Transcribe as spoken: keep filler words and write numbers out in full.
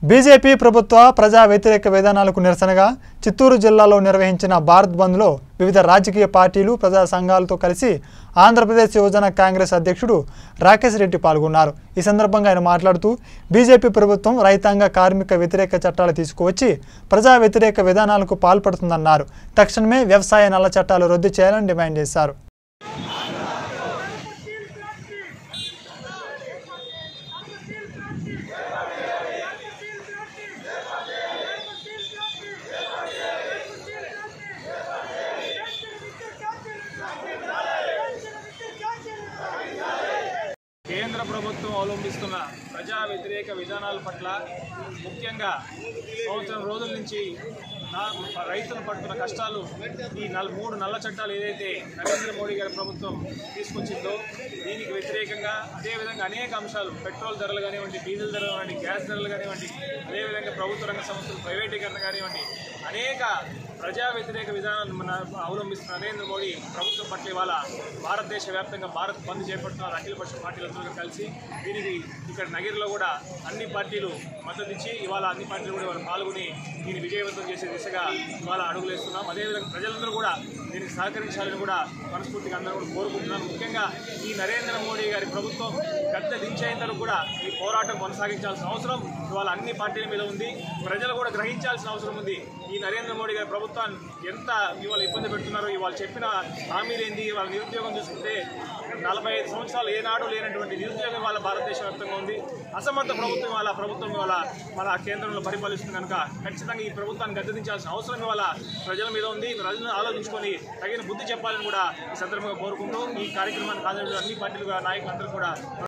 BJP ప్రభుత్వ ప్రజా వ్యతిరేక విధానాలకు నిరసనగా చిత్తూరు జిల్లాలో నిర్వహించిన భారత్ బంద్లో వివిధ రాజకీయ పార్టీలు ప్రజా సంఘాలతో కలిసి ఆంధ్రప్రదేశ్ యువజన కాంగ్రెస్ అధ్యక్షుడు రాకేష్ రెడ్డి పాల్గొన్నారు। ఈ సందర్భంగా ఆయన మాట్లాడుతూ బీజేపీ ప్రభుత్వం రైతాంగ కార్మిక వ్యతిరేక చట్టాలు తీసుకువచ్చి ప్రజా వ్యతిరేక విధానాలకు పాల్పడుతుందన్నారు। తక్షణమే వ్యవసాయ నల్ల చట్టాలు రద్దు చేయాలని డిమాండ్ చేశారు। కేంద్ర ప్రభుత్వం అవలంబిస్తున్న ప్రజా వ్యతిరేక విధానాల పట్ల ముఖ్యంగా సంవత్సరం రోజుల నుంచి రైతులు పడుతున్న కష్టాలు ఈ నల్ మూడు నల్ల చట్టాలు ఏదైతే నరేంద్ర మోడీ గారి ప్రభుత్వం తీసుకొచ్చిందో దీనికి వ్యతిరేకంగా అదేవిధంగా అనేక అంశాలు పెట్రోల్ ధరలు కానివ్వండి, డీజిల్ ధరలు కానివ్వండి, గ్యాస్ ధరలు కానివ్వండి, అదేవిధంగా ప్రభుత్వ రంగ సంస్థలు ప్రైవేటీకరణ కానివ్వండి, అనేక ప్రజా వ్యతిరేక విధానాలను మన అవలంబిస్తున్న నరేంద్ర మోడీ ప్రభుత్వం పట్ల ఇవాళ భారతదేశ వ్యాప్తంగా భారత్ బంద్ చేపడుతున్నారు అఖిలపక్ష పార్టీలందరూ కలిసి। దీనికి ఇక్కడ నగిరిలో కూడా అన్ని పార్టీలు మద్దతు ఇచ్చి ఇవాళ అన్ని పార్టీలు కూడా ఇవాళ పాల్గొని దీన్ని విజయవంతం చేసే దిశగా ఇవాళ అడుగులేస్తున్నాం। అదేవిధంగా ప్రజలందరూ కూడా దీనికి సహకరించాలని కూడా మనస్ఫూర్తిగా అందరూ కూడా కోరుకుంటున్నాను। ముఖ్యంగా ఈ నరేంద్ర మోడీ గారి ప్రభుత్వం గద్దె దించేంత వరకు కూడా ఈ పోరాటం కొనసాగించాల్సిన అవసరం ఇవాళ అన్ని పార్టీల మీద ఉంది। ప్రజలు కూడా గ్రహించాల్సిన అవసరం ఉంది। ఈ నరేంద్ర మోడీ గారి ప్రభుత్వాన్ని ఎంత ఇవాళ ఇబ్బంది పెడుతున్నారో, ఇవాళ చెప్పిన హామీలేంది, ఇవాళ నిరుద్యోగం చూసుకుంటే నలభై ఐదు సంవత్సరాలు ఏనాడు లేనటువంటి నిరుద్యోగం ఇవాళ భారతదేశ వ్యాప్తంగా ఉంది। అసమర్థ ప్రభుత్వం ఇవాళ ప్రభుత్వం ఇవాళ మన కేంద్రంలో పరిపాలిస్తుంది కనుక ఖచ్చితంగా ఈ ప్రభుత్వాన్ని గద్దెదించాల్సిన అవసరం ఇవాళ ప్రజల మీద ఉంది। ప్రజలను ఆలోచించుకొని తగిన బుద్ధి చెప్పాలని కూడా ఈ సందర్భంగా కోరుకుంటూ ఈ కార్యక్రమానికి హాజరు అన్ని పార్టీలు నాయకులందరూ కూడా